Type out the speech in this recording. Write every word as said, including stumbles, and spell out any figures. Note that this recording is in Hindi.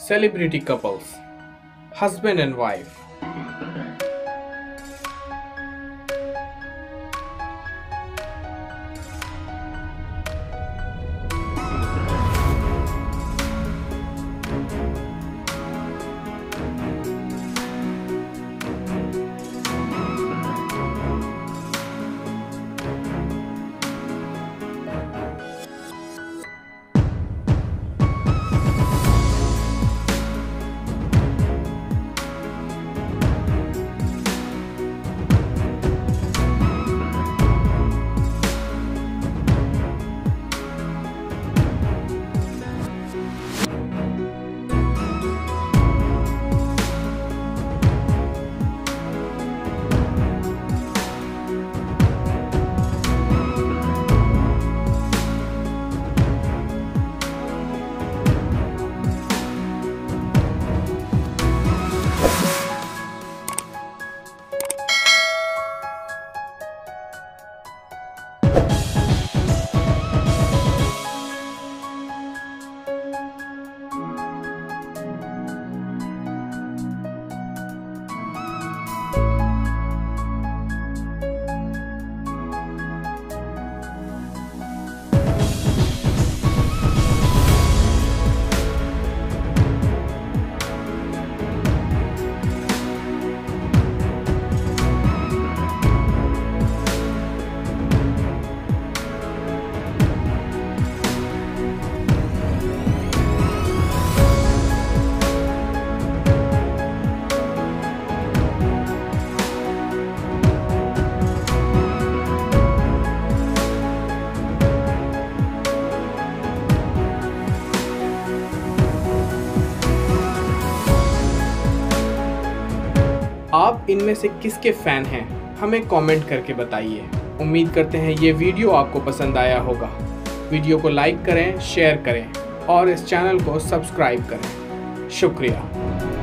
Celebrity couples, husband and wife. आप इनमें से किसके फैन हैं हमें कमेंट करके बताइए। उम्मीद करते हैं ये वीडियो आपको पसंद आया होगा। वीडियो को लाइक करें, शेयर करें और इस चैनल को सब्सक्राइब करें। शुक्रिया।